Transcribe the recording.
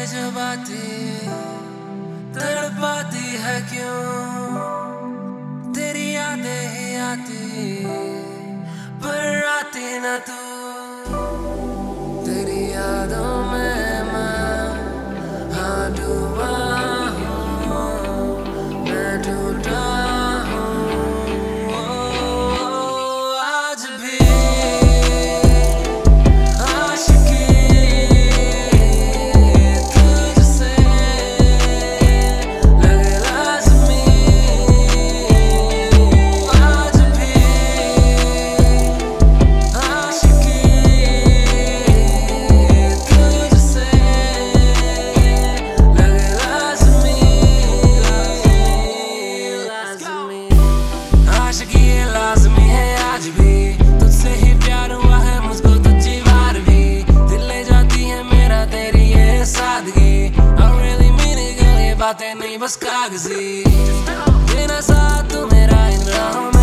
जो बातें तड़पाती है क्यों, तेरी यादें ही आती पर आती न तू। तेरी यादों में मैं हाँ डूबा हूँ, मैं टूटा हूँ। आज भी आशिकी ये लाज़मी है आज भी, तुझसे ही प्यार हुआ है मुझको तुझी बार भी। दिल ले जाती है मेरा तेरी ये सादगी, I really mean it girl, ये बातें नहीं बस कागजी। तेरा साथ तू मेरा इन राहों में